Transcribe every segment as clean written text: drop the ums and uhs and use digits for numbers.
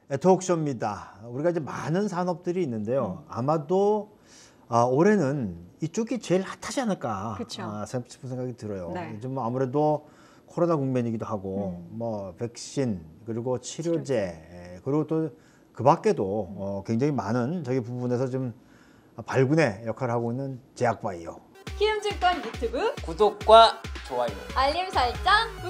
토크쇼입니다. 우리가 이제 많은 산업들이 있는데요. 아마도 올해는 이쪽이 제일 핫하지 않을까 싶은 생각이 들어요. 네. 요즘 아무래도 코로나 국면이기도 하고 뭐 백신 그리고 치료제 그리고 또 그 밖에도 굉장히 많은 저기 부분에서 좀 발군의 역할을 하고 있는 제약바이오. 키움증권 유튜브 구독과 좋아요, 알림 설정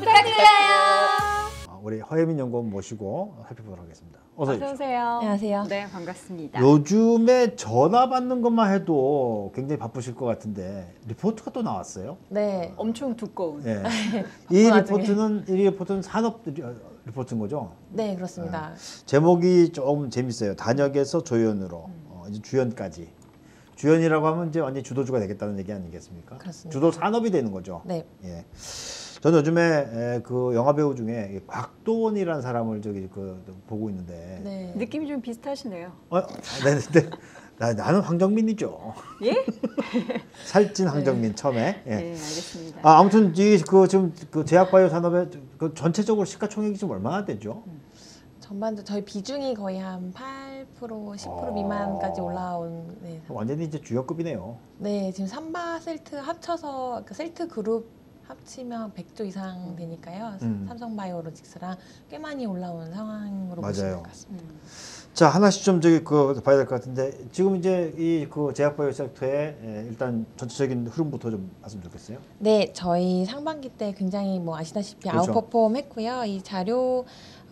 부탁드려요. 우리 허예민 연구원 모시고 살펴보도록 하겠습니다. 어서 오십시오. 오세요. 안녕하세요. 네, 반갑습니다. 요즘에 전화 받는 것만 해도 굉장히 바쁘실 것 같은데 리포트가 또 나왔어요. 네. 엄청 두꺼운. 예. 나중에. 이 리포트는 산업 리포트인 거죠? 네, 그렇습니다. 제목이 조금 재밌어요. 단역에서 조연으로 이제 주연까지. 주연이라고 하면 이제 완전 주도주가 되겠다는 얘기 아니겠습니까? 그렇습니다. 주도 산업이 되는 거죠. 네. 예. 저는 요즘에 그 영화 배우 중에 곽도원이라는 사람을 보고 있는데. 네. 느낌이 좀 비슷하시네요. 네, 나는 황정민이죠. 예? 살찐 황정민 처음에. 예. 네, 알겠습니다. 아무튼 지금 그 제약바이오 산업의 그 전체적으로 시가총액이 지금 얼마나 되죠? 전반적으로 저희 비중이 거의 한 8%, 10% 미만까지 올라온. 네. 완전히 이제 주역급이네요. 네, 지금 삼바 셀트 합쳐서 그 셀트 그룹 합치면 100조 이상 되니까요. 삼성바이오로직스랑 꽤 많이 올라온 상황으로 보시면 될 것 같습니다. 자, 하나씩 좀 봐야 될 것 같은데 지금 이제 이 그 제약바이오 섹터의 일단 전체적인 흐름부터 좀 봤으면 좋겠어요. 네, 저희 상반기 때 굉장히 뭐 아시다시피 그렇죠. 아웃퍼폼 했고요. 이 자료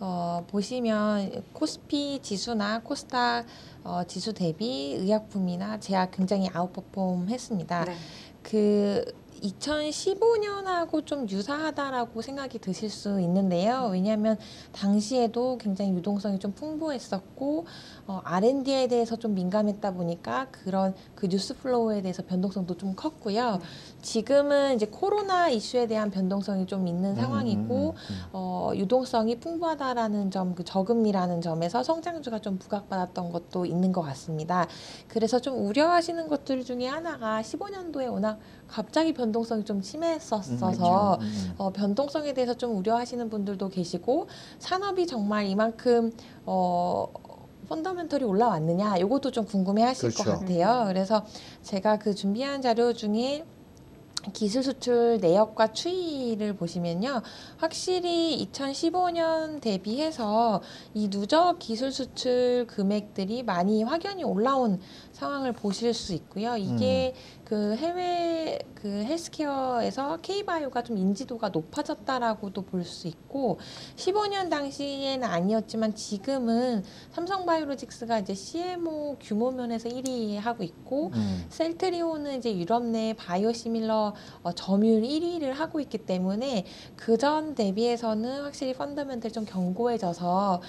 보시면 코스피 지수나 코스닥 지수 대비 의약품이나 제약 굉장히 아웃퍼폼 했습니다. 네. 그 2015년하고 좀 유사하다라고 생각이 드실 수 있는데요. 왜냐하면 당시에도 굉장히 유동성이 좀 풍부했었고 R&D에 대해서 좀 민감했다 보니까 그런 그 뉴스 플로우에 대해서 변동성도 좀 컸고요. 지금은 이제 코로나 이슈에 대한 변동성이 좀 있는 상황이고 유동성이 풍부하다라는 점, 그 저금리라는 점에서 성장주가 좀 부각받았던 것도 있는 것 같습니다. 그래서 좀 우려하시는 것들 중에 하나가 15년도에 워낙 갑자기 변동성이 좀 심했었어서 변동성에 대해서 좀 우려하시는 분들도 계시고 산업이 정말 이만큼 펀더멘털이 올라왔느냐 이것도 좀 궁금해하실 그렇죠. 것 같아요. 그래서 제가 그 준비한 자료 중에 기술 수출 내역과 추이를 보시면요. 확실히 2015년 대비해서 이 누적 기술 수출 금액들이 많이 확연히 올라온 상황을 보실 수 있고요. 이게 그 해외 그 헬스케어에서 K바이오가 좀 인지도가 높아졌다라고도 볼 수 있고 15년 당시에는 아니었지만 지금은 삼성바이오로직스가 이제 CMO 규모 면에서 1위 하고 있고 셀트리온은 이제 유럽 내 바이오시밀러 점유율 1위를 하고 있기 때문에 그전 대비해서는 확실히 펀더멘털이 좀 견고해져서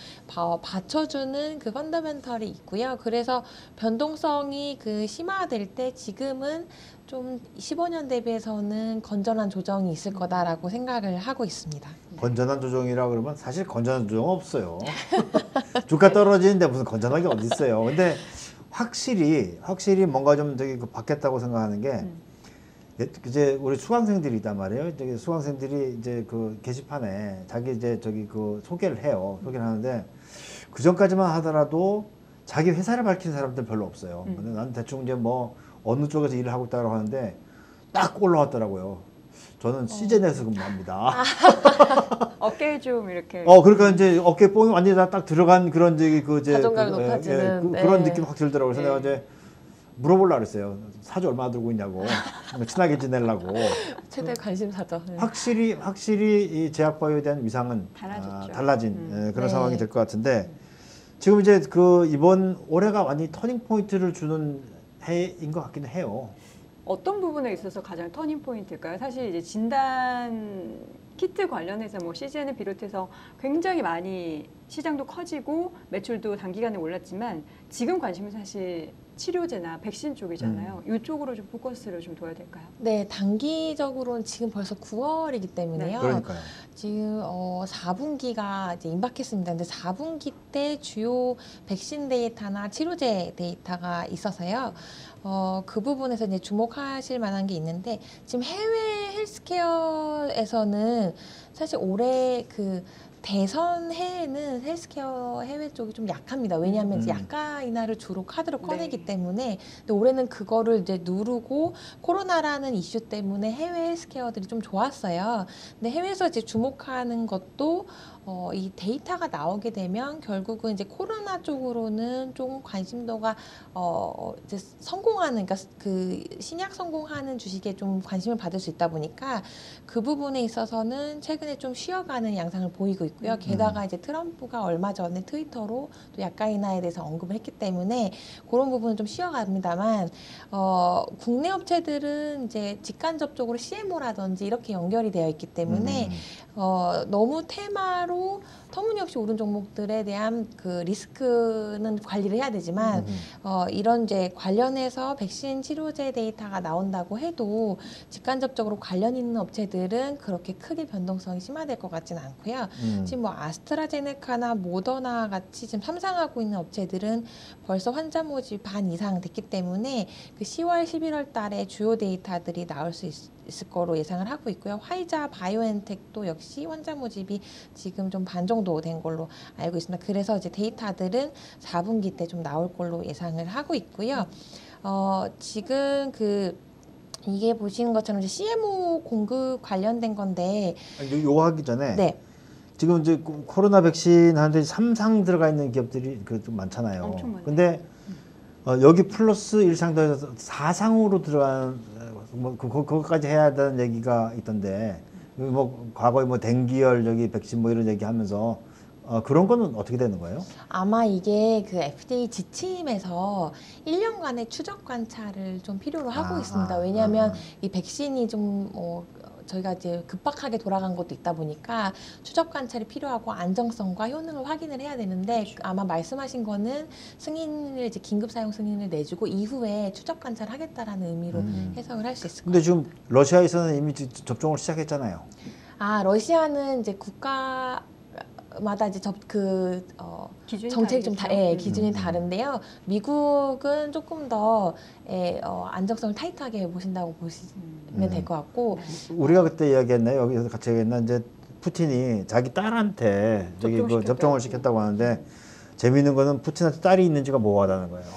받쳐주는 그 펀더멘털이 있고요. 그래서 변동성이 그 심화될 때 지금은 좀 15년 대비해서는 건전한 조정이 있을 거다라고 생각을 하고 있습니다. 건전한 조정이라 그러면 사실 건전한 조정은 없어요. 주가 떨어지는데 무슨 건전한 게 어디 있어요. 근데 확실히 뭔가 좀 바뀌었다고 생각하는 게 이제 우리 수강생들이 있단 말이에요. 저기 수강생들이 이제 그 게시판에 자기 이제 그 소개를 해요. 소개를 하는데 그 전까지만 하더라도 자기 회사를 밝힌 사람들 별로 없어요. 근데 난 대충 이제 뭐 어느 쪽에서 일을 하고 있다고 하는데 딱 올라왔더라고요. 저는 시젠에서 근무합니다. 어깨 좀 이렇게. 그러니까 이제 어깨 뽕이 완전히 딱 들어간 그런 자존감이 높아지는 그런 느낌 확 들더라고요. 그래서 내가 이제 물어보려고 그랬어요. 사주 얼마나 들고 있냐고. 친하게 지내려고. 최대 관심사죠. 네. 확실히 이 제약바이오에 대한 위상은 달라진 그런 네. 상황이 될 것 같은데 지금 이제 이번 올해가 완전히 터닝 포인트를 주는 해인 것 같기는 해요. 어떤 부분에 있어서 가장 터닝 포인트일까요? 사실 이제 진단 키트 관련해서 뭐 시즌을 비롯해서 굉장히 많이 시장도 커지고 매출도 단기간에 올랐지만 지금 관심은 사실 치료제나 백신 쪽이잖아요. 이쪽으로 좀 포커스를 좀 둬야 될까요? 네, 단기적으로는 지금 벌써 9월이기 때문에요. 네. 그러니까요. 지금 4분기가 이제 임박했습니다. 근데 4분기 때 주요 백신 데이터나 치료제 데이터가 있어서요. 그 부분에서 이제 주목하실 만한 게 있는데 지금 해외 헬스케어에서는 사실 올해 그 대선 해에는 헬스케어 해외 쪽이 좀 약합니다. 왜냐하면 이제 음. 약가 인하를 주로 카드로 꺼내기 네. 때문에, 근데 올해는 그거를 이제 누르고 코로나라는 이슈 때문에 해외 헬스케어들이 좀 좋았어요. 근데 해외에서 이제 주목하는 것도 이 데이터가 나오게 되면 결국은 이제 코로나 쪽으로는 좀 관심도가 이제 성공하는, 그러니까 그 신약 성공하는 주식에 좀 관심을 받을 수 있다 보니까 그 부분에 있어서는 최근에 좀 쉬어가는 양상을 보이고 있고요. 게다가 이제 트럼프가 얼마 전에 트위터로 또 약가 인하에 대해서 언급을 했기 때문에 그런 부분은 좀 쉬어갑니다만, 국내 업체들은 이제 직간접적으로 CMO라든지 이렇게 연결이 되어 있기 때문에 너무 테마로 터무니없이 오른 종목들에 대한 그 리스크는 관리를 해야 되지만, 이런 이제 관련해서 백신 치료제 데이터가 나온다고 해도 직간접적으로 관련 있는 업체들은 그렇게 크게 변동성이 심화될 것 같지는 않고요. 지금 뭐 아스트라제네카나 모더나 같이 지금 삼상하고 있는 업체들은 벌써 환자 모집이 반 이상 됐기 때문에 그 10월, 11월 달에 주요 데이터들이 나올 수 있을 거로 예상을 하고 있고요. 화이자 바이오엔텍도 역시 환자 모집이 지금 좀 반 정도 된 걸로 알고 있습니다. 그래서 이제 데이터들은 4분기 때 좀 나올 걸로 예상을 하고 있고요. 지금 이게 보시는 것처럼 이제 CMO 공급 관련된 건데, 요거 하기 전에 네. 지금 이제 코로나 백신 하는데 3상 들어가 있는 기업들이 그래도 많잖아요. 엄청 많네요. 근데 여기 플러스 1상 더해서 4상으로 들어간 뭐 그거까지 해야 되는 얘기가 있던데, 뭐 과거에 뭐 댕기열 저기 백신 뭐 이런 얘기하면서 그런 거는 어떻게 되는 거예요? 아마 이게 그 FDA 지침에서 1년간의 추적 관찰을 좀 필요로 하고 있습니다. 왜냐하면 이 백신이 좀 저희가 이제 급박하게 돌아간 것도 있다 보니까 추적 관찰이 필요하고 안정성과 효능을 확인을 해야 되는데, 아마 말씀하신 거는 승인을 이제 긴급 사용 승인을 내주고 이후에 추적 관찰하겠다라는 의미로 해석을 할 수 있을 근데 거예요. 지금 러시아에서는 이미 접종을 시작했잖아요. 러시아는 이제 국가마다 이제 기준이 정책이 좀 다르겠죠. 기준이 다른데요. 미국은 조금 더 안정성을 타이트하게 보신다고 보시면 될 것 같고, 우리가 그때 이야기했나요? 여기서 같이 얘기했나? 이제 푸틴이 자기 딸한테 저기 그 접종을 시켰다고 하는데, 재미있는 거는 푸틴한테 딸이 있는지가 모호하다는 거예요.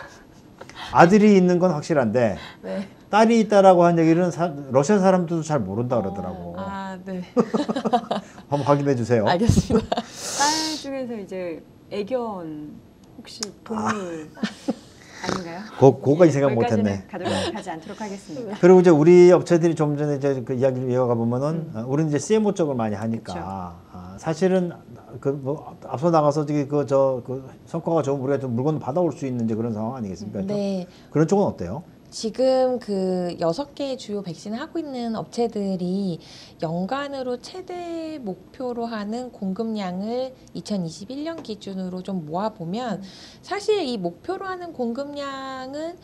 아들이 있는 건 확실한데 네. 딸이 있다라고 한 얘기는 러시아 사람들도 잘 모른다 그러더라고. 네. 한번 확인해 주세요. 알겠습니다. 딸 중에서 이제 애견 혹시 동물 아닌가요? 그거까지 생각 못했네. 가지 않도록 하겠습니다. 그리고 이제 우리 업체들이 좀 전에 이제 그 이야기를 이어가 보면은 우리는 이제 CMO 쪽을 많이 하니까 사실은 그 뭐 앞서 나가서 저기 그 성과가 좋은 우리가 좀 물건 받아올 수 있는 이제 그런 상황 아니겠습니까? 네. 그런 쪽은 어때요? 지금 그 6개의 주요 백신을 하고 있는 업체들이 연간으로 최대 목표로 하는 공급량을 2021년 기준으로 좀 모아보면, 사실 이 목표로 하는 공급량은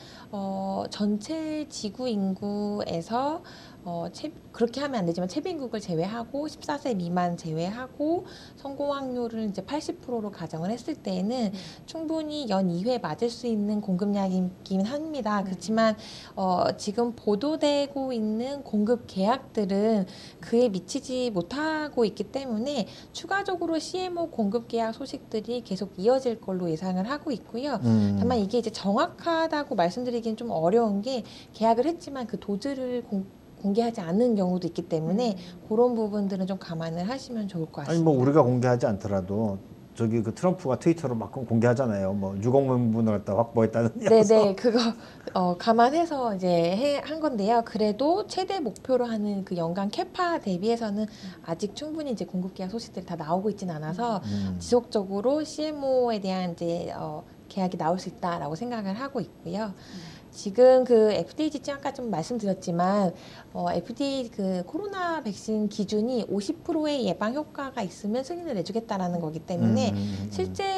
전체 지구 인구에서 그렇게 하면 안 되지만 채빈국을 제외하고 14세 미만 제외하고 성공 확률을 이제 80%로 가정을 했을 때에는 충분히 연 2회 맞을 수 있는 공급량이긴 합니다. 그렇지만 지금 보도되고 있는 공급 계약들은 그에 미치지 못하고 있기 때문에 추가적으로 CMO 공급 계약 소식들이 계속 이어질 걸로 예상을 하고 있고요. 다만 이게 이제 정확하다고 말씀드리기는 좀 어려운 게, 계약을 했지만 그 도즈를 공개하지 않는 경우도 있기 때문에 그런 부분들은 좀 감안을 하시면 좋을 것 같습니다. 아니 뭐 우리가 공개하지 않더라도 저기 그 트럼프가 트위터로 막 공개하잖아요. 뭐 유공문문을 갖다 확보했다는. 네네, 그거 감안해서 이제 한 건데요. 그래도 최대 목표로 하는 그 연간 캐파 대비해서는 아직 충분히 이제 공급 계약 소식들이 다 나오고 있지는 않아서 지속적으로 CMO에 대한 이제 계약이 나올 수 있다라고 생각을 하고 있고요. 지금 그 FDA 지침 아까 좀 말씀드렸지만 FDA 그 코로나 백신 기준이 50%의 예방 효과가 있으면 승인을 내주겠다라는 거기 때문에 실제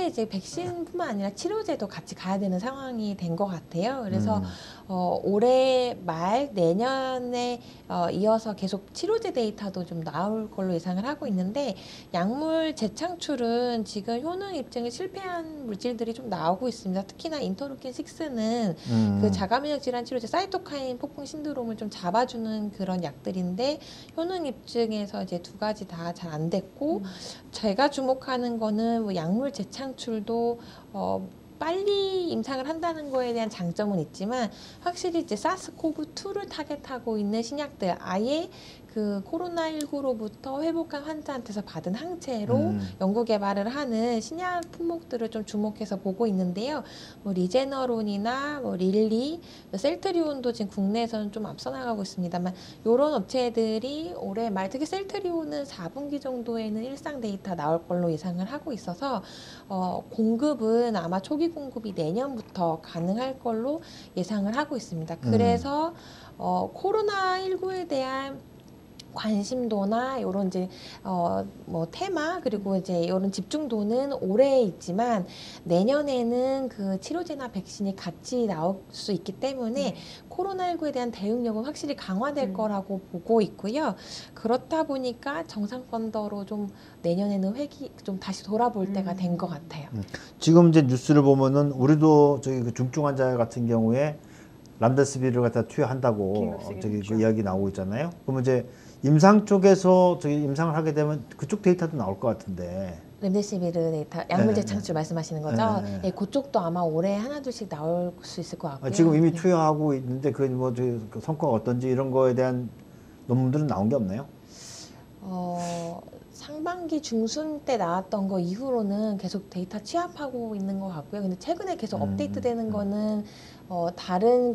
이제 백신뿐만 아니라 치료제도 같이 가야 되는 상황이 된 것 같아요. 그래서 올해 말 내년에 이어서 계속 치료제 데이터도 좀 나올 걸로 예상을 하고 있는데 약물 재창출은 지금 효능 입증에 실패한 물질들이 좀 나오고 있습니다. 특히나 인터루킨 6는 그 자가면역 질환 치료제 사이토카인 폭풍 신드롬을 좀 잡아주는 그런 약들인데 효능 입증에서 이제 두 가지 다 잘 안 됐고 제가 주목하는 거는 뭐 약물 재창출도 빨리 임상을 한다는 거에 대한 장점은 있지만 확실히 이제 사스코브2를 타겟하고 있는 신약들 아예 그 코로나19로부터 회복한 환자한테서 받은 항체로 연구 개발을 하는 신약 품목들을 좀 주목해서 보고 있는데요. 뭐 리제너론이나 뭐 릴리, 셀트리온도 지금 국내에서는 좀 앞서 나가고 있습니다만 이런 업체들이 올해 말 특히 셀트리온은 4분기 정도에는 일상 데이터 나올 걸로 예상을 하고 있어서 공급은 아마 초기 공급이 내년부터 가능할 걸로 예상을 하고 있습니다. 그래서 코로나19에 대한 관심도나 이런 이제 뭐 테마 그리고 이제 이런 집중도는 올해 있지만 내년에는 그 치료제나 백신이 같이 나올 수 있기 때문에 코로나19에 대한 대응력은 확실히 강화될 거라고 보고 있고요. 그렇다 보니까 정상펀더로 좀 내년에는 회기 좀 다시 돌아볼 때가 된 것 같아요. 지금 이제 뉴스를 보면은 우리도 저기 그 중증 환자 같은 경우에 람데스비를 갖다 투여한다고 저기 그 이야기 나오고 있잖아요. 그러면 이제 임상 쪽에서 저기 임상을 하게 되면 그쪽 데이터도 나올 것 같은데. 렘데시비르 데이터 약물 네, 재창출 말씀하시는 거죠? 네. 예, 그쪽도 아마 올해 하나 둘씩 나올 수 있을 것 같고요. 지금 이미 네. 투여하고 있는데 그 뭐 그 성과가 어떤지 이런 거에 대한 논문들은 나온 게 없나요? 상반기 중순 때 나왔던 거 이후로는 계속 데이터 취합하고 있는 것 같고요. 근데 최근에 계속 업데이트되는 거는 다른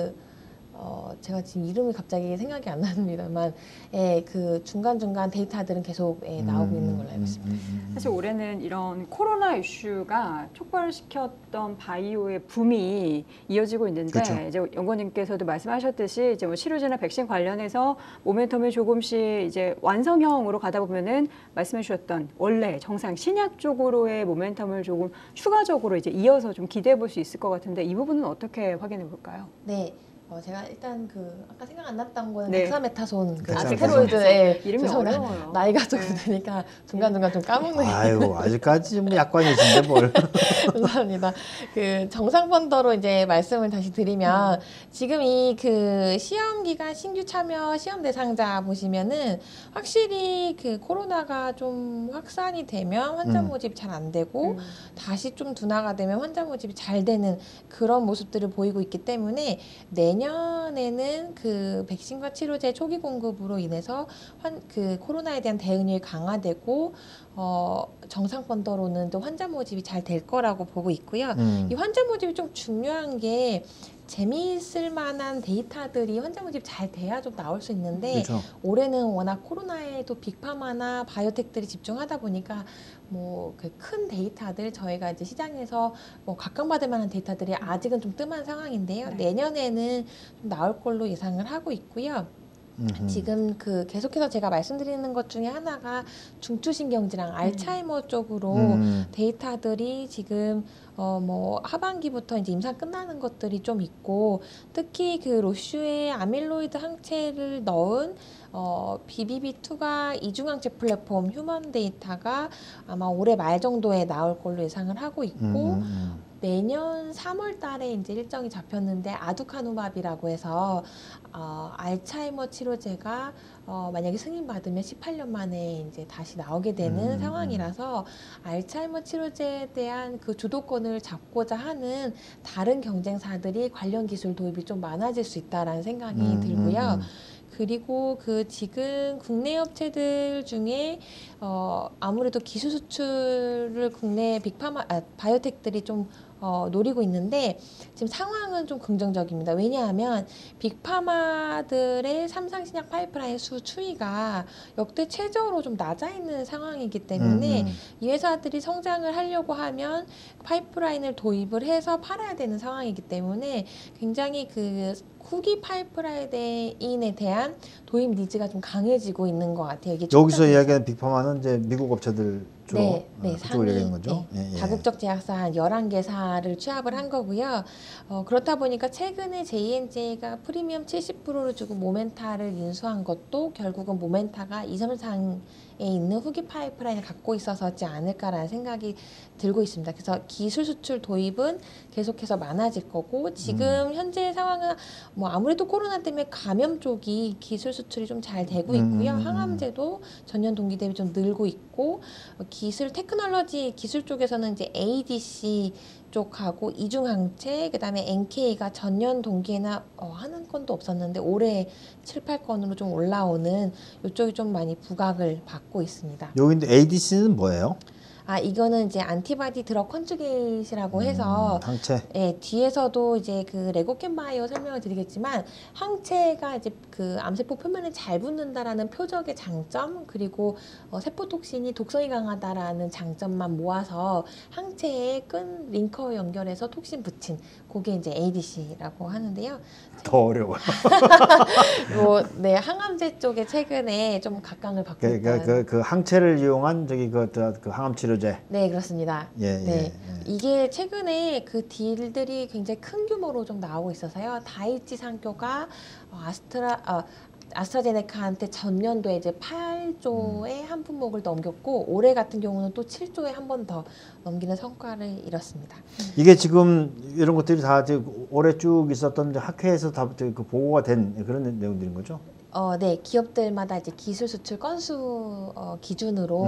제가 지금 이름이 갑자기 생각이 안 납니다만, 예, 그 중간중간 데이터들은 계속 나오고 있는 걸로 알고 있습니다. 사실 올해는 이런 코로나 이슈가 촉발시켰던 바이오의 붐이 이어지고 있는데 그렇죠. 이제 연구원님께서도 말씀하셨듯이 이제 뭐 치료제나 백신 관련해서 모멘텀이 조금씩 이제 완성형으로 가다 보면은 말씀해주셨던 원래 정상 신약 쪽으로의 모멘텀을 조금 추가적으로 이제 이어서 좀 기대해 볼 수 있을 것 같은데 이 부분은 어떻게 확인해 볼까요? 네. 제가 일단 그 아까 생각 안 났던 거는 네. 덱사메타손 그 덱사메타손. 스테로이드 이름이 죄송합니다. 어려워요. 나이가 좀 드니까 중간중간 좀 까먹는 게 아유, 아직까지 뭐 약관이신데 뭘. 감사합니다. 그 정상 펀더로 이제 말씀을 다시 드리면 지금 이 그 시험 기간 신규 참여 시험 대상자 보시면은 확실히 그 코로나가 좀 확산이 되면 환자 모집이 잘 안 되고 다시 좀 둔화가 되면 환자 모집이 잘 되는 그런 모습들을 보이고 있기 때문에 내년에는 그 백신과 치료제 초기 공급으로 인해서 그 코로나에 대한 대응력이 강화되고 정상 펀더로는 또 환자 모집이 잘 될 거라고 보고 있고요. 이 환자 모집이 좀 중요한 게 재미있을 만한 데이터들이 환자 모집 잘 돼야 좀 나올 수 있는데 그렇죠. 올해는 워낙 코로나에도 빅파마나 바이오텍들이 집중하다 보니까 뭐 그 큰 데이터들 저희가 이제 시장에서 뭐 각광받을 만한 데이터들이 아직은 좀 뜸한 상황인데요. 네. 내년에는 좀 나올 걸로 예상을 하고 있고요. 지금 그 계속해서 제가 말씀드리는 것 중에 하나가 중추신경질환 알츠하이머 쪽으로 데이터들이 지금 뭐 하반기부터 이제 임상 끝나는 것들이 좀 있고 특히 그 로슈의 아밀로이드 항체를 넣은 BBB2가 이중항체 플랫폼 휴먼 데이터가 아마 올해 말 정도에 나올 걸로 예상을 하고 있고 내년 3월 달에 이제 일정이 잡혔는데 아두카누밥이라고 해서 알츠하이머 치료제가 만약에 승인받으면 18년 만에 이제 다시 나오게 되는 상황이라서 알츠하이머 치료제에 대한 그 주도권을 잡고자 하는 다른 경쟁사들이 관련 기술 도입이 좀 많아질 수 있다라는 생각이 들고요. 그리고 그 지금 국내 업체들 중에 아무래도 기술 수출을 국내 빅파마 바이오텍들이 좀 노리고 있는데 지금 상황은 좀 긍정적입니다. 왜냐하면 빅파마들의 삼상 신약 파이프라인 수 추이가 역대 최저로 좀 낮아 있는 상황이기 때문에 이 회사들이 성장을 하려고 하면 파이프라인을 도입을 해서 팔아야 되는 상황이기 때문에 굉장히 그 후기 파이프라인에 대한 도입 니즈가 좀 강해지고 있는 것 같아요. 이게 여기서 촉진하면서. 이야기하는 빅파마는 이제 미국 업체들 주로 그쪽을 얘기하는 거죠. 네, 다국적 제약사 한 11개사를 취합을 한 거고요. 그렇다 보니까 최근에 J&J가 프리미엄 70%를 주고 모멘타를 인수한 것도 결국은 모멘타가 2, 3상에 있는 후기 파이프라인을 갖고 있어서지 않을까라는 생각이 들고 있습니다. 그래서 기술 수출 도입은 계속해서 많아질 거고 지금 현재 상황은 뭐 아무래도 코로나 때문에 감염 쪽이 기술 수출이 좀 잘 되고 있고요. 항암제도 전년 동기 대비 좀 늘고 있고 기술 테크놀로지 기술 쪽에서는 이제 ADC 쪽하고 이중항체 그다음에 NK가 전년 동기에나 한 건도 없었는데 올해 7, 8건으로 좀 올라오는 이쪽이 좀 많이 부각을 받고 있습니다. 여기인데 ADC는 뭐예요? 이거는 이제 안티바디 드럭 컨주게이트라고 해서 항체. 예, 뒤에서도 이제 그 레고캠 바이오 설명을 드리겠지만 항체가 이제 그 암세포 표면에 잘 붙는다라는 표적의 장점 그리고 세포 톡신이 독성이 강하다라는 장점만 모아서 항체에 끈 링커 연결해서 톡신 붙인 그게 이제 ADC라고 하는데요. 더 어려워요. 네, 항암제 쪽에 최근에 좀 각광을 받고 있다. 그 항체를 이용한 그 항암 치료제. 네, 그렇습니다. 네. 이게 최근에 그 딜들이 굉장히 큰 규모로 좀 나오고 있어서요. 다이치 상교가 아스트라제네카한테 전년도에 이제 8조의 한 품목을 넘겼고 올해 같은 경우는 또 7조에 한 번 더 넘기는 성과를 이뤘습니다. 이게 지금 이런 것들이 다 올해 쭉 있었던 학회에서 다 그 보고가 된 그런 내용들인 거죠? 네, 기업들마다 이제 기술 수출 건수 기준으로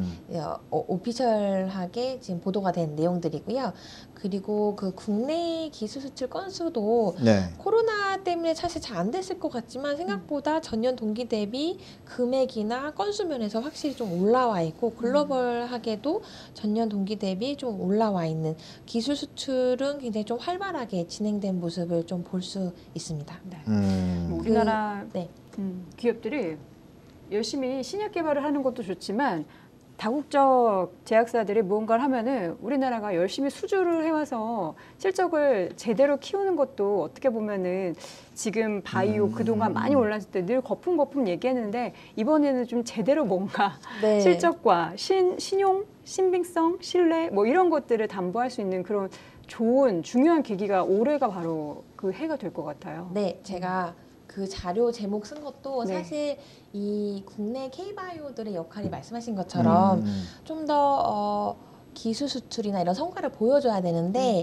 오피셜하게 지금 보도가 된 내용들이고요. 그리고 그 국내 기술 수출 건수도 코로나 때문에 사실 잘 안 됐을 것 같지만 생각보다 전년 동기 대비 금액이나 건수 면에서 확실히 좀 올라와 있고 글로벌하게도 전년 동기 대비 좀 올라와 있는 기술 수출은 굉장히 좀 활발하게 진행된 모습을 좀 볼 수 있습니다. 뭐 우리나라 기업들이 열심히 신약 개발을 하는 것도 좋지만 다국적 제약사들이 무언가를 하면은 우리나라가 열심히 수주를 해와서 실적을 제대로 키우는 것도 어떻게 보면은 지금 바이오 그동안 많이 올랐을 때 늘 거품거품 얘기했는데 이번에는 좀 제대로 뭔가 실적과 신용, 신빙성, 신뢰 뭐 이런 것들을 담보할 수 있는 그런 좋은 중요한 계기가 올해가 바로 그 해가 될 것 같아요. 네, 제가 그 자료 제목 쓴 것도 사실 이 국내 K바이오들의 역할이 말씀하신 것처럼 좀 더 기술 수출이나 이런 성과를 보여줘야 되는데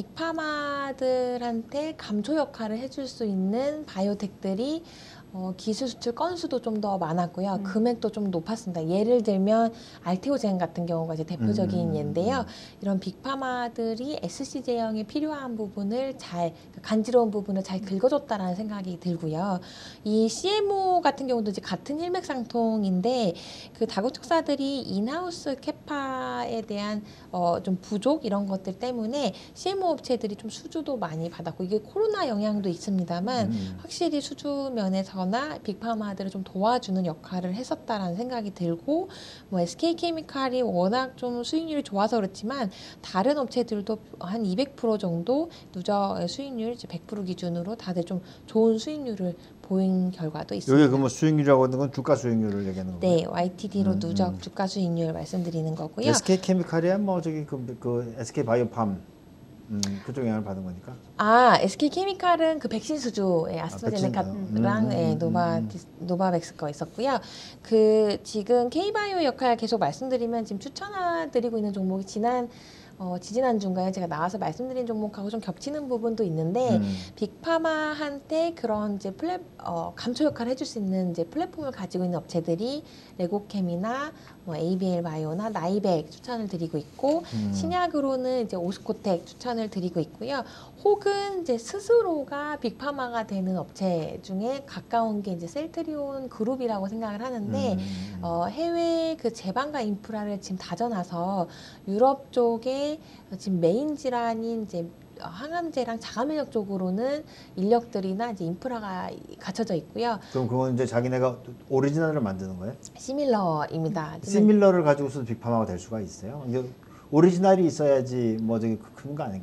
빅파마들한테 감초 역할을 해줄 수 있는 바이오텍들이 기술 수출 건수도 좀 더 많았고요. 금액도 좀 높았습니다. 예를 들면 알테오젠 같은 경우가 이제 대표적인 예인데요. 이런 빅파마들이 SC 제형에 필요한 부분을 간지러운 부분을 잘 긁어줬다라는 생각이 들고요. 이 CMO 같은 경우도 이제 같은 혈맥상통인데 그 다국적사들이 인하우스 캐파에 대한 좀 부족 이런 것들 때문에 CMO 업체들이 좀 수주도 많이 받았고 이게 코로나 영향도 있습니다만 확실히 수주 면에서나 빅파마들을 좀 도와주는 역할을 했었다라는 생각이 들고 뭐 SK케미칼이 워낙 좀 수익률이 좋아서 그렇지만 다른 업체들도 한 200% 정도 누적 수익률 100% 기준으로 다들 좀 좋은 수익률을 보인 결과도 있습니다. 이게 그 뭐 수익률이라고 하는 건 주가 수익률을 얘기하는 거예요? 네, YTD로 누적 주가 수익률 말씀드리는 거고요. SK케미칼이야 뭐 저기 그 SK바이오팜 그쪽 영향을 받은 거니까? SK케미칼은 그 백신 수주에 아스트라제네카랑 노바백스 거 있었고요. 그 지금 K바이오 역할 계속 말씀드리면 지금 추천드리고 있는 종목이 지지난주인가요? 제가 나와서 말씀드린 종목하고 좀 겹치는 부분도 있는데 빅파마한테 그런 이제 감초 역할을 해줄 수 있는 이제 플랫폼을 가지고 있는 업체들이 레고캠이나 뭐 ABL 바이오나 나이백 추천을 드리고 있고 신약으로는 이제 오스코텍 추천을 드리고 있고요. 혹은 이제 스스로가 빅파마가 되는 업체 중에 가까운 게 이제 셀트리온 그룹이라고 생각을 하는데 해외 그 제반과 인프라를 지금 다져놔서 유럽 쪽에 지금 메인 질환인 이제 항암제랑 자가면역 쪽으로는 인력들이나 이제 인프라가 갖춰져 있고요. 그럼 그건 이제 자기네가 오리지널을 만드는 거예요? 시밀러입니다. 시밀러를 가지고서 빅파마가 될 수가 있어요? 이게 오리지널이 있어야지 뭐 저기 그런 거 아닌가요?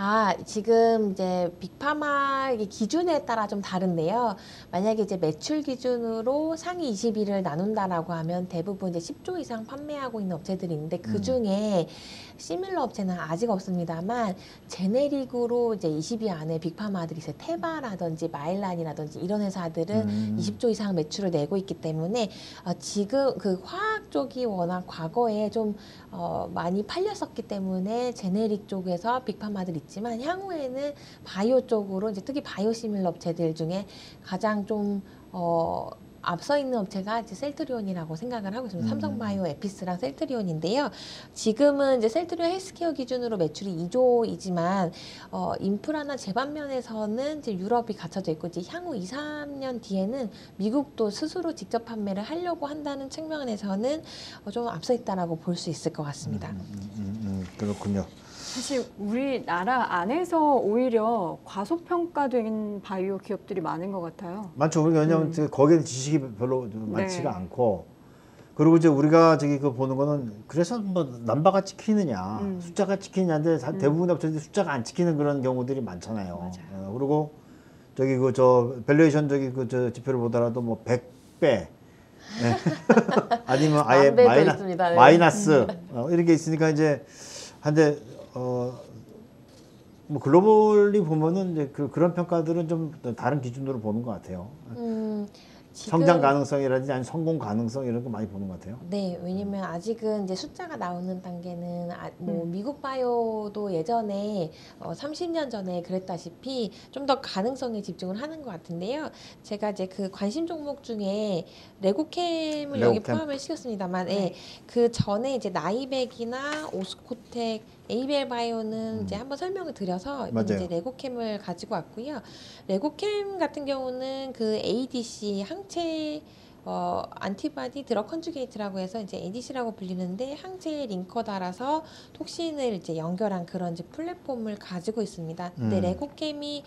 지금 이제 빅파마 기준에 따라 좀 다른데요. 만약에 이제 매출 기준으로 상위 20위를 나눈다라고 하면 대부분 이제 10조 이상 판매하고 있는 업체들이 있는데 그 중에 시밀러 업체는 아직 없습니다만 제네릭으로 이제 20위 안에 빅파마들이 있어요. 테바라든지 마일란이라든지 이런 회사들은 20조 이상 매출을 내고 있기 때문에 지금 그 화학 쪽이 워낙 과거에 좀 많이 팔렸었기 때문에 제네릭 쪽에서 빅파마들 있지만 향후에는 바이오 쪽으로 이제 특히 바이오 시밀러 업체들 중에 가장 좀 앞서 있는 업체가 이제 셀트리온이라고 생각을 하고 있습니다. 삼성바이오, 에피스랑 셀트리온인데요. 지금은 이제 셀트리온 헬스케어 기준으로 매출이 2조이지만 인프라나 제반 면에서는 이제 유럽이 갖춰져 있고 이제 향후 2, 3년 뒤에는 미국도 스스로 직접 판매를 하려고 한다는 측면에서는 좀 앞서 있다라고 볼 수 있을 것 같습니다. 그렇군요. 사실 우리나라 안에서 오히려 과소평가된 바이오 기업들이 많은 것 같아요. 많죠. 우리가 왜냐하면 거기에 지식이 별로 많지가 네. 않고, 그리고 이제 우리가 저기 그 보는 거는 그래서 뭐 남바가 찍히느냐, 숫자가 찍히느냐인데 대부분의 업체들이 숫자가 안 찍히는 그런 경우들이 많잖아요. 맞아요. 그리고 저기 그 저 밸류에이션 저기 그 저 지표를 보더라도 뭐 100배 아니면 아예 만 배도 있습니다. 네. 마이너스 이렇게 있으니까 이제 한데 뭐 글로벌리 보면은 이제 그런 평가들은 좀 다른 기준으로 보는 것 같아요. 성장 가능성이라든지 아니면 성공 가능성 이런 거 많이 보는 것 같아요. 네, 왜냐면 아직은 이제 숫자가 나오는 단계는 뭐 미국 바이오도 예전에 30년 전에 그랬다시피 좀 더 가능성에 집중을 하는 것 같은데요. 제가 이제 그 관심 종목 중에 레고캠을 여기 레고캠. 포함을 시켰습니다만, 네. 예, 그 전에 이제 나이백이나 오스코텍, 에이벨 바이오는 이제 한번 설명을 드려서 이번에 맞아요. 이제 레고캠을 가지고 왔고요. 레고캠 같은 경우는 그 ADC 항체 안티바디 드럭 컨주게이트라고 해서 이제 ADC라고 불리는데 항체에 링커 달아서 톡신을 이제 연결한 그런 이제 플랫폼을 가지고 있습니다. 근데 레고캠이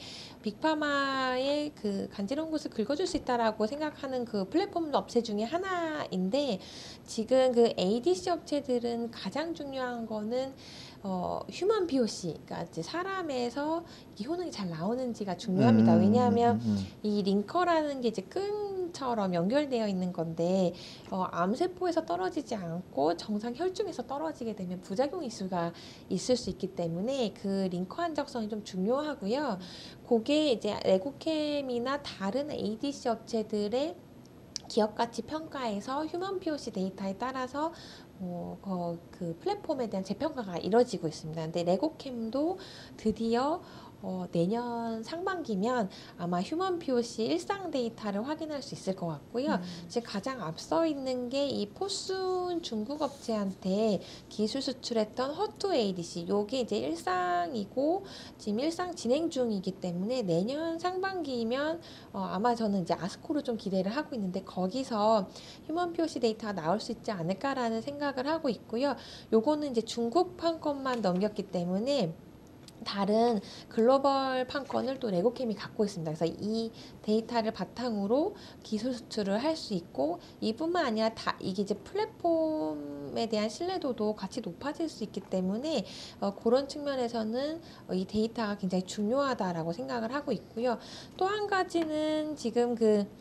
빅파마의 그 간지러운 곳을 긁어줄 수 있다라고 생각하는 그 플랫폼 업체 중에 하나인데 지금 그 ADC 업체들은 가장 중요한 거는 휴먼 POC, 그러니까 이제 사람에서 이 효능이 잘 나오는지가 중요합니다. 왜냐하면 이 링커라는 게 이제 끈처럼 연결되어 있는 건데 암세포에서 떨어지지 않고 정상 혈중에서 떨어지게 되면 부작용 이슈가 있을 수 있기 때문에 그 링커 한적성이 좀 중요하고요. 그게 이제 레고캠이나 다른 ADC 업체들의 기업 가치 평가에서 휴먼 POC 데이터에 따라서 그 플랫폼에 대한 재평가가 이루어지고 있습니다. 근데 레고캠도 드디어 내년 상반기면 아마 휴먼 POC 일상 데이터를 확인할 수 있을 것 같고요. 지금 가장 앞서 있는 게 이 포순 중국 업체한테 기술 수출했던 허투 ADC, 요게 이제 일상이고 지금 일상 진행 중이기 때문에 내년 상반기면 아마 저는 이제 아스코를 좀 기대를 하고 있는데 거기서 휴먼 POC 데이터가 나올 수 있지 않을까라는 생각을 하고 있고요. 요거는 이제 중국 판권만 넘겼기 때문에 다른 글로벌 판권을 또 레고캠이 갖고 있습니다. 그래서 이 데이터를 바탕으로 기술 수출을 할 수 있고 이뿐만 아니라 이게 이제 플랫폼에 대한 신뢰도도 같이 높아질 수 있기 때문에 그런 측면에서는 이 데이터가 굉장히 중요하다라고 생각을 하고 있고요. 또 한 가지는 지금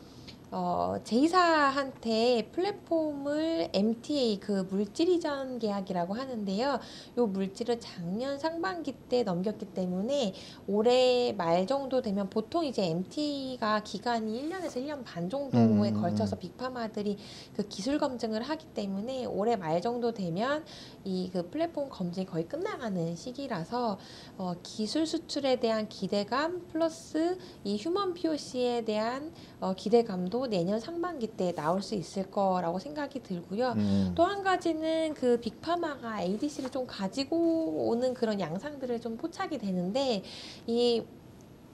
제이사한테 플랫폼을 MTA 그 물질 이전 계약이라고 하는데요. 요 물질을 작년 상반기 때 넘겼기 때문에 올해 말 정도 되면 보통 이제 MTA가 기간이 1년에서 1년 반 정도에 걸쳐서 빅파마들이 그 기술 검증을 하기 때문에 올해 말 정도 되면 이 그 플랫폼 검증이 거의 끝나가는 시기라서 기술 수출에 대한 기대감 플러스 이 휴먼 POC에 대한 기대감도 내년 상반기 때 나올 수 있을 거라고 생각이 들고요. 또 한 가지는 그 빅파마가 ADC를 좀 가지고 오는 그런 양상들을 좀 포착이 되는데 이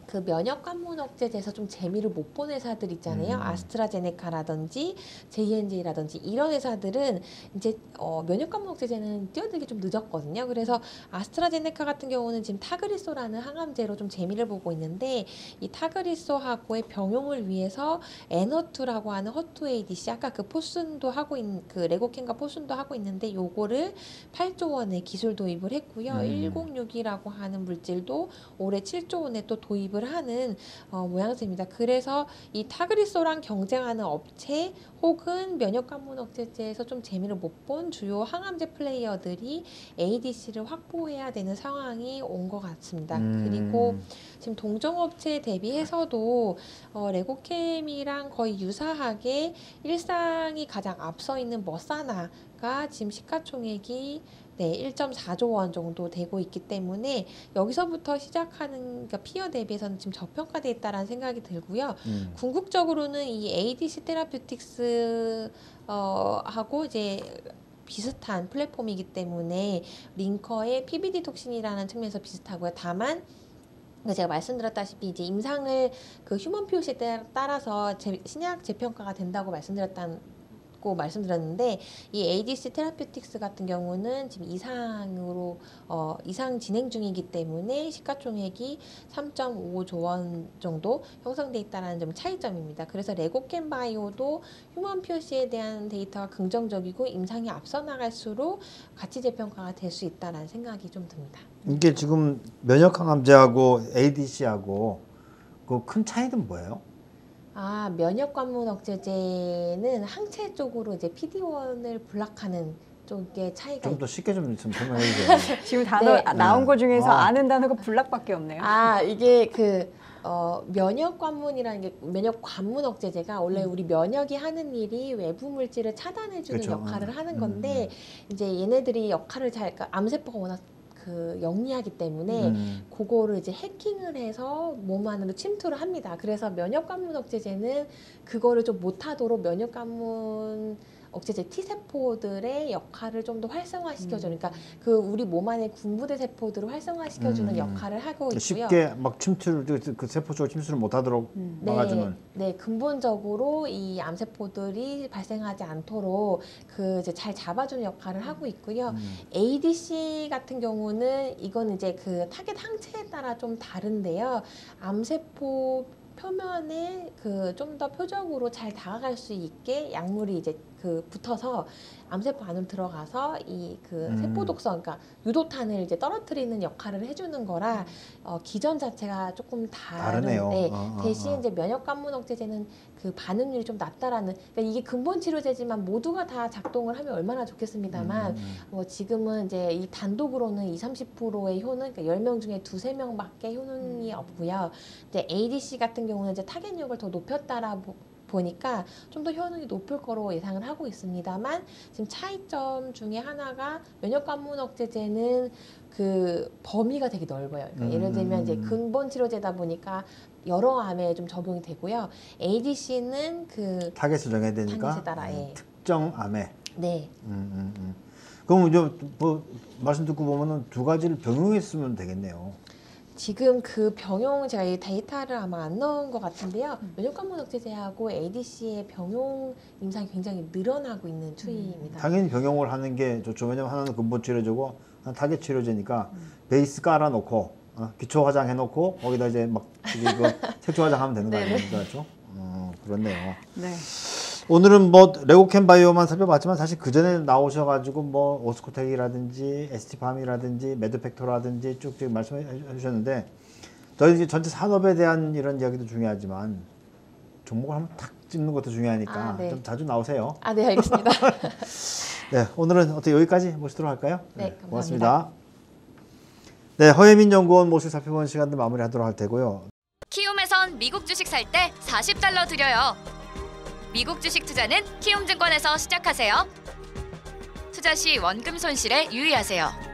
그 면역 관문 억제제에서 좀 재미를 못 본 회사들 있잖아요. 아스트라제네카라든지 J&J라든지 이런 회사들은 이제 면역 관문 억제제는 뛰어들기 좀 늦었거든요. 그래서 아스트라제네카 같은 경우는 지금 타그리소라는 항암제로 좀 재미를 보고 있는데 이 타그리소하고의 병용을 위해서 에너투라고 하는 허투 ADC 아까 그 포순도 하고 있는 그 레고캔과 포순도 하고 있는데 요거를 8조 원의 기술 도입을 했고요. 1062라고 하는 물질도 올해 7조 원에 또 도입을 하는 모양새입니다. 그래서 이 타그리소랑 경쟁하는 업체 혹은 면역 관문 억제제에서 좀 재미를 못 본 주요 항암제 플레이어들이 ADC를 확보해야 되는 상황이 온 것 같습니다. 그리고 지금 동종업체에 대비해서도 레고캠이랑 거의 유사하게 일상이 가장 앞서 있는 머사나가 지금 시가총액이 1.4조 원 정도 되고 있기 때문에 여기서부터 시작하는 그러니까 피어 대비해서는 지금 저평가돼 있다라는 생각이 들고요. 궁극적으로는 이 ADC 테라퓨틱스 하고 이제 비슷한 플랫폼이기 때문에 링커의 PBD 톡신이라는 측면에서 비슷하고요. 다만 제가 말씀드렸다시피 이제 임상을 그 휴먼 POC에 따라서 신약 재평가가 된다고 말씀드렸는데 이 ADC 테라퓨틱스 같은 경우는 지금 이상 진행 중이기 때문에 시가총액이 3.5조 원 정도 형성돼 있다는 점 차이점입니다. 그래서 레고캠 바이오도 휴먼 POC에 대한 데이터가 긍정적이고 임상이 앞서 나갈수록 가치 재평가가 될 수 있다는 생각이 좀 듭니다. 이게 지금 면역 항암제하고 ADC하고 그 큰 차이는 뭐예요? 면역 관문 억제제는 항체 쪽으로 이제 PD-1을 블락하는 쪽의 차이가 좀 더 쉽게 좀 설명해 주세요. 지금 단어 네. 나온 거 중에서 아. 아는 단어가 불락밖에 없네요. 이게 면역 관문이라는 게 면역 관문 억제제가 원래 우리 면역이 하는 일이 외부 물질을 차단해주는 그렇죠. 역할을 하는 건데 이제 얘네들이 역할을 그러니까 암세포가 워낙 영리하기 때문에 그거를 이제 해킹을 해서 몸 안으로 침투를 합니다. 그래서 면역 관문 억제제는 그거를 좀 못하도록 면역 관문 억제제 T세포들의 역할을 좀 더 활성화시켜줘. 그러니까 그 우리 몸 안에 군부대 세포들을 활성화시켜주는 역할을 하고 있고요. 쉽게 막 침투를 그 세포 쪽으로 침투를 못하도록 막아주는. 네, 근본적으로 이 암세포들이 발생하지 않도록 그 이제 잘 잡아주는 역할을 하고 있고요. ADC 같은 경우는 이건 이제 그 타겟 항체에 따라 좀 다른데요. 암세포 표면에 그 좀 더 표적으로 잘 다가갈 수 있게 약물이 이제 그 붙어서 암세포 안으로 들어가서 이 그 세포 독성, 그러니까 유도탄을 이제 떨어뜨리는 역할을 해주는 거라 기전 자체가 조금 다르네요. 네, 대신 이제 면역 관문 억제제는 그 반응률이 좀 낮다라는. 그러니까 이게 근본 치료제지만 모두가 다 작동을 하면 얼마나 좋겠습니다만 지금은 이제 이 단독으로는 20-30%의 효능, 그러니까 10명 중에 2-3명밖에 효능이 없고요. 이제 ADC 같은 경우는 이제 타겟력을 더 높였다라 보니까 좀 더 효능이 높을 거로 예상을 하고 있습니다만 지금 차이점 중에 하나가 면역 관문 억제제는 그 범위가 되게 넓어요. 그러니까 예를 들면 이제 근본 치료제다 보니까 여러 암에 좀 적용이 되고요. ADC는 그 타겟을 정해야 되니까 타겟에 따라, 예. 특정 암에. 네. 그럼 이제 뭐 말씀 듣고 보면은 두 가지를 병용했으면 되겠네요. 지금 그 병용 제가 이 데이터를 아마 안 넣은 것 같은데요. 면역 관문 억제제하고 ADC의 병용 임상이 굉장히 늘어나고 있는 추이입니다. 당연히 병용을 하는 게 좋죠. 왜냐면 하나는 근본 치료제고 하나는 타겟 치료제니까 베이스 깔아놓고 기초 화장 해놓고 거기다 이제 막 색조 화장하면 되는 거 아닙니까? 그렇죠? 그렇네요. 네. 오늘은 뭐 레고캠 바이오만 살펴봤지만 사실 그 전에 나오셔가지고 뭐 오스코텍이라든지 ST팜이라든지 매드팩토라든지 쭉쭉 말씀해 주셨는데 저희 이제 전체 산업에 대한 이런 이야기도 중요하지만 종목을 한번 탁 찝는 것도 중요하니까 네. 좀 자주 나오세요. 네, 알겠습니다. 네, 오늘은 어떻게 여기까지 모시도록 할까요? 네, 감사합니다. 고맙습니다. 네, 허예민 연구원 모습 살펴보는 시간도 마무리하도록 할 테고요. 키움에선 미국 주식 살 때 40달러 드려요. 미국 주식 투자는 키움증권에서 시작하세요. 투자 시 원금 손실에 유의하세요.